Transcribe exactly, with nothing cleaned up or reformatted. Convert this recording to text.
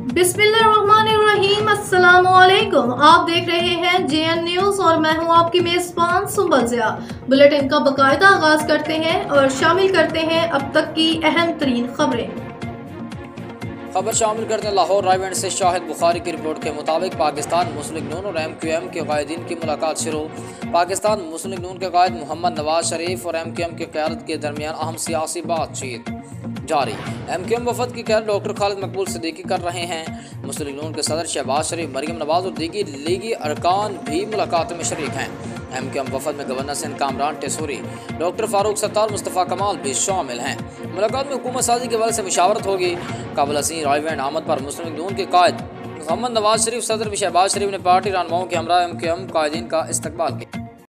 बिस्मिल्लाहिर्रहमानिर्रहीम, अस्सलामुअलैकुम। आप देख रहे हैं जे एन न्यूज और मैं हूं आपकी मेजबान सुंबल ज़िया। बुलेटिन का बाकायदा आगाज करते हैं और शामिल करते हैं अब तक की अहम तरीन खबरें। खबर शामिल करते हैं लाहौर रायवेंड से शाहिद बुखारी की रिपोर्ट के मुताबिक पाकिस्तान मुस्लिम नून और एम क्यू एम के कायदीन की मुलाकात शुरू। पाकिस्तान मुस्लिम नून के कायद मोहम्मद नवाज शरीफ और एम क्यू एम की क़यादत के दरमियान अहम सियासी बातचीत जारी। एम क्यू एम वफद की क़यादत डॉक्टर खालिद मकबूल सिद्दीकी कर रहे हैं। मुस्लिम नून के सदर शहबाज शरीफ, मरियम नवाज और दीगी लीगी अरकान भी मुलाकात में शरीक हैं। एम क्यू एम वफद में गवर्नर सिंध कामरान टेसूरी, डॉक्टर फारूक सत्तार, मुस्तफ़ा कमाल भी शामिल हैं। मुलाकात में हुकूमत साजी के हवाले से मुशावरत होगी। काबुल अज़ीम रायवेंड आमद पर मुस्लिम नून के कायद मोहम्मद नवाज शरीफ, सदर शहबाज शरीफ ने पार्टी रहनुमाओं के हमरा एम क्यू एम कायदीन का इस्तकबाल किया।